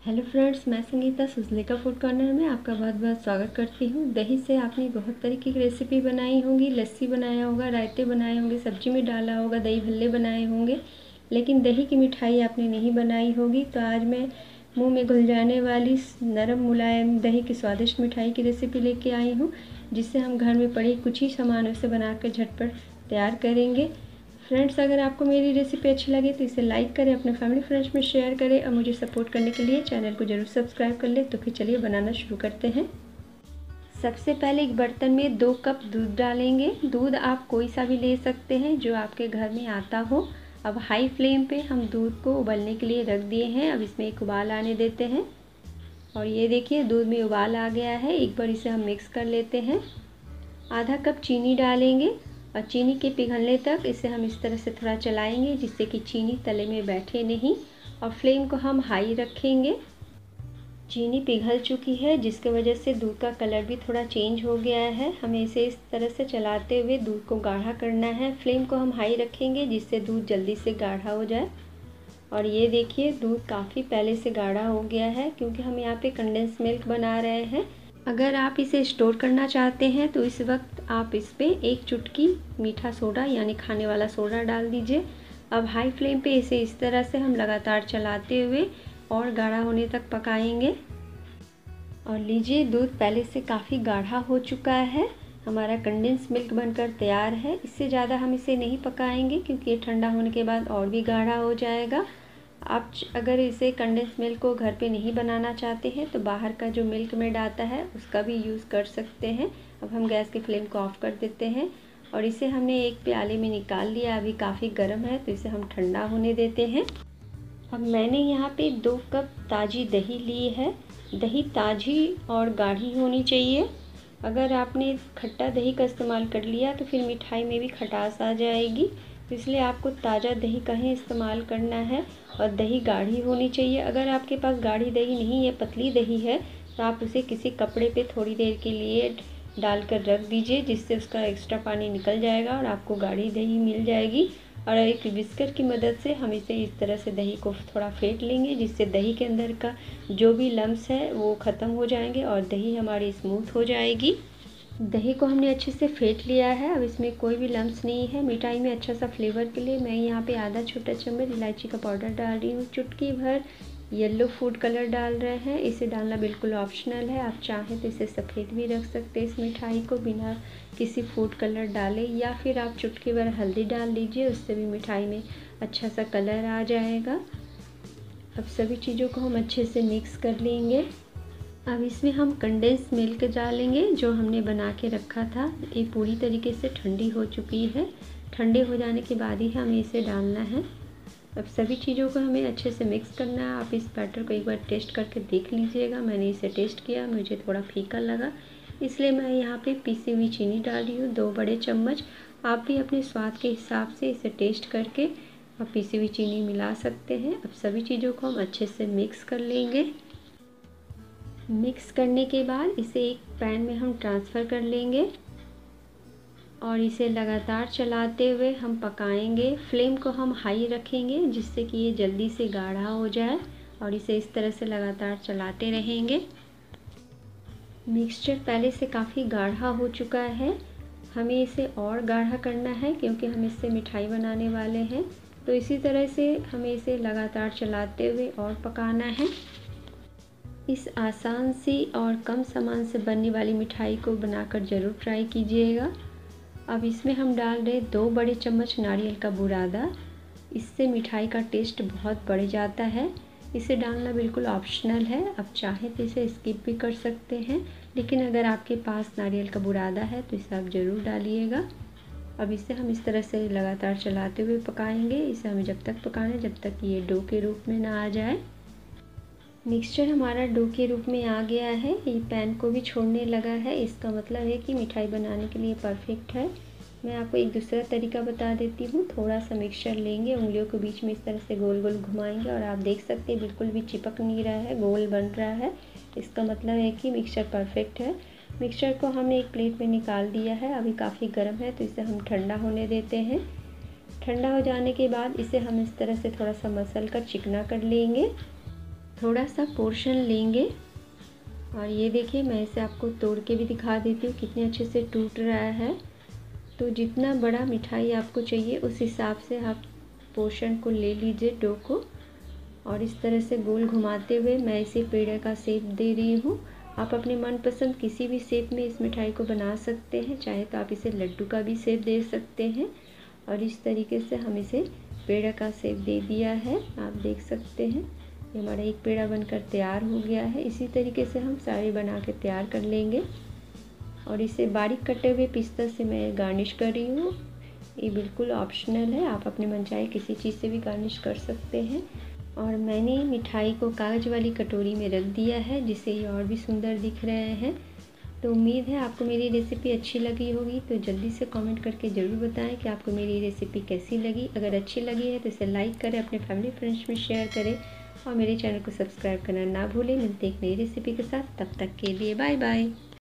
Hello friends, मैं Sangeeta सुजलेका food corner में आपका बहुत बहुत स्वागत करती हूँ। दही से आपने बहुत तरीके की रेसिपी बनाई होंगी, लस्सी बनाया होगा, रायते बनाए होंगे, सब्जी में डाला होगा, दही भल्ले बनाए होंगे, लेकिन दही की मिठाई आपने नहीं बनाई होगी। तो आज मैं मुंह में घुल जाने वाली नरम मुलायम दही की स्वादिष्ट मिठाई की रेसिपी लेके आई हूँ, जिससे हम घर में पड़े कुछ ही सामानों से बनाकर झटपट तैयार करेंगे। फ्रेंड्स, अगर आपको मेरी रेसिपी अच्छी लगे तो इसे लाइक करें, अपने फैमिली फ्रेंड्स में शेयर करें और मुझे सपोर्ट करने के लिए चैनल को ज़रूर सब्सक्राइब कर लें। तो फिर चलिए बनाना शुरू करते हैं। सबसे पहले एक बर्तन में 2 कप दूध डालेंगे। दूध आप कोई सा भी ले सकते हैं जो आपके घर में आता हो। अब हाई फ्लेम पे हम दूध को उबलने के लिए रख दिए हैं। अब इसमें एक उबाल आने देते हैं और ये देखिए दूध में उबाल आ गया है। एक बार इसे हम मिक्स कर लेते हैं। आधा कप चीनी डालेंगे और चीनी के पिघलने तक इसे हम इस तरह से थोड़ा चलाएंगे, जिससे कि चीनी तले में बैठे नहीं, और फ्लेम को हम हाई रखेंगे। चीनी पिघल चुकी है, जिसके वजह से दूध का कलर भी थोड़ा चेंज हो गया है। हमें इसे इस तरह से चलाते हुए दूध को गाढ़ा करना है। फ्लेम को हम हाई रखेंगे, जिससे दूध जल्दी से गाढ़ा हो जाए। और ये देखिए दूध काफ़ी पहले से गाढ़ा हो गया है, क्योंकि हम यहाँ पे कंडेंस मिल्क बना रहे हैं। अगर आप इसे स्टोर करना चाहते हैं तो इस वक्त आप इस पर 1 चुटकी मीठा सोडा यानी खाने वाला सोडा डाल दीजिए। अब हाई फ्लेम पे इसे इस तरह से हम लगातार चलाते हुए और गाढ़ा होने तक पकाएंगे। और लीजिए दूध पहले से काफ़ी गाढ़ा हो चुका है। हमारा कंडेंस मिल्क बनकर तैयार है। इससे ज़्यादा हम इसे नहीं पकाएंगे, क्योंकि ये ठंडा होने के बाद और भी गाढ़ा हो जाएगा। आप अगर इसे कंडेंस मिल्क को घर पे नहीं बनाना चाहते हैं तो बाहर का जो मिल्क मेड आता है उसका भी यूज़ कर सकते हैं। अब हम गैस की फ्लेम को ऑफ़ कर देते हैं और इसे हमने एक प्याले में निकाल लिया। अभी काफ़ी गर्म है तो इसे हम ठंडा होने देते हैं। अब मैंने यहाँ पे 2 कप ताज़ी दही ली है। दही ताज़ी और गाढ़ी होनी चाहिए। अगर आपने खट्टा दही का इस्तेमाल कर लिया तो फिर मिठाई में भी खटास आ जाएगी, इसलिए आपको ताज़ा दही का ही इस्तेमाल करना है। और दही गाढ़ी होनी चाहिए। अगर आपके पास गाढ़ी दही नहीं है, पतली दही है, तो आप उसे किसी कपड़े पे थोड़ी देर के लिए डालकर रख दीजिए, जिससे उसका एक्स्ट्रा पानी निकल जाएगा और आपको गाढ़ी दही मिल जाएगी। और एक विस्कर की मदद से हम इसे इस तरह से दही को थोड़ा फेंट लेंगे, जिससे दही के अंदर का जो भी लम्स है वो ख़त्म हो जाएंगे और दही हमारी स्मूथ हो जाएगी। दही को हमने अच्छे से फेंट लिया है। अब इसमें कोई भी लम्स नहीं है। मिठाई में अच्छा सा फ्लेवर के लिए मैं यहाँ पे आधा छोटा चम्मच इलायची का पाउडर डाल रही हूँ। चुटकी भर येलो फूड कलर डाल रहे हैं। इसे डालना बिल्कुल ऑप्शनल है। आप चाहें तो इसे सफ़ेद भी रख सकते हैं इस मिठाई को बिना किसी फूड कलर डाले, या फिर आप चुटकी भर हल्दी डाल लीजिए, उससे भी मिठाई में अच्छा सा कलर आ जाएगा। अब सभी चीज़ों को हम अच्छे से मिक्स कर लेंगे। अब इसमें हम कंडेंस मिल्क डालेंगे जो हमने बना के रखा था। ये पूरी तरीके से ठंडी हो चुकी है। ठंडे हो जाने के बाद ही हमें इसे डालना है। अब सभी चीज़ों को हमें अच्छे से मिक्स करना है। आप इस बैटर को एक बार टेस्ट करके देख लीजिएगा। मैंने इसे टेस्ट किया, मुझे थोड़ा फीका लगा, इसलिए मैं यहाँ पे पीसी हुई चीनी डाल रही हूँ 2 बड़े चम्मच। आप भी अपने स्वाद के हिसाब से इसे टेस्ट करके आप पीसी हुई चीनी मिला सकते हैं। अब सभी चीज़ों को हम अच्छे से मिक्स कर लेंगे। मिक्स करने के बाद इसे एक पैन में हम ट्रांसफ़र कर लेंगे और इसे लगातार चलाते हुए हम पकाएंगे। फ्लेम को हम हाई रखेंगे, जिससे कि ये जल्दी से गाढ़ा हो जाए, और इसे इस तरह से लगातार चलाते रहेंगे। मिक्सचर पहले से काफ़ी गाढ़ा हो चुका है। हमें इसे और गाढ़ा करना है, क्योंकि हम इससे मिठाई बनाने वाले हैं। तो इसी तरह से हमें इसे लगातार चलाते हुए और पकाना है। इस आसान सी और कम सामान से बनने वाली मिठाई को बनाकर ज़रूर ट्राई कीजिएगा। अब इसमें हम डाल रहे 2 बड़े चम्मच नारियल का बुरादा। इससे मिठाई का टेस्ट बहुत बढ़ जाता है। इसे डालना बिल्कुल ऑप्शनल है। आप चाहें तो इसे स्किप भी कर सकते हैं, लेकिन अगर आपके पास नारियल का बुरादा है तो इसे आप ज़रूर डालिएगा। अब इसे हम इस तरह से लगातार चलाते हुए पकाएंगे। इसे हमें जब तक पकाना है जब तक ये डो के रूप में ना आ जाए। मिक्सचर हमारा डो के रूप में आ गया है। ये पैन को भी छोड़ने लगा है। इसका मतलब है कि मिठाई बनाने के लिए परफेक्ट है। मैं आपको एक दूसरा तरीका बता देती हूँ। थोड़ा सा मिक्सचर लेंगे, उंगलियों के बीच में इस तरह से गोल गोल घुमाएंगे और आप देख सकते हैं बिल्कुल भी चिपक नहीं रहा है, गोल बन रहा है। इसका मतलब है कि मिक्सचर परफेक्ट है। मिक्सचर को हमने एक प्लेट में निकाल दिया है। अभी काफ़ी गर्म है तो इसे हम ठंडा होने देते हैं। ठंडा हो जाने के बाद इसे हम इस तरह से थोड़ा सा मसल कर चिकना कर लेंगे। थोड़ा सा पोर्शन लेंगे और ये देखिए मैं इसे आपको तोड़ के भी दिखा देती हूँ कितने अच्छे से टूट रहा है। तो जितना बड़ा मिठाई आपको चाहिए उस हिसाब से आप पोर्शन को ले लीजिए, डो को। और इस तरह से गोल घुमाते हुए मैं इसे पेड़े का शेप दे रही हूँ। आप अपने मनपसंद किसी भी शेप में इस मिठाई को बना सकते हैं, चाहे तो आप इसे लड्डू का भी शेप दे सकते हैं। और इस तरीके से हम इसे पेड़े का शेप दे दिया है, आप देख सकते हैं। ये हमारा एक पेड़ा बनकर तैयार हो गया है। इसी तरीके से हम सारे बना के तैयार कर लेंगे। और इसे बारीक कटे हुए पिस्ता से मैं गार्निश कर रही हूँ। ये बिल्कुल ऑप्शनल है, आप अपने मनचाहे किसी चीज़ से भी गार्निश कर सकते हैं। और मैंने मिठाई को कागज़ वाली कटोरी में रख दिया है जिससे ये और भी सुंदर दिख रहे हैं। तो उम्मीद है आपको मेरी रेसिपी अच्छी लगी होगी। तो जल्दी से कमेंट करके ज़रूर बताएं कि आपको मेरी रेसिपी कैसी लगी। अगर अच्छी लगी है तो इसे लाइक करें, अपने फैमिली फ्रेंड्स में शेयर करें और मेरे चैनल को सब्सक्राइब करना ना भूलें। मिलते एक नई रेसिपी के साथ, तब तक के लिए बाय बाय।